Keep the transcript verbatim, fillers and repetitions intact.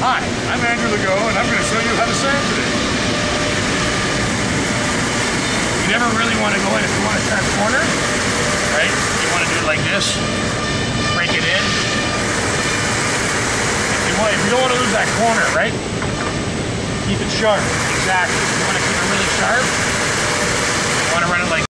Hi, I'm Andrew Legault, and I'm going to show you how to sand today. You never really want to go in if you want to sand corner, right? You want to do it like this, break it in. If you, want, if you don't want to lose that corner, right? Keep it sharp, exactly. You want to keep it really sharp, you want to run it like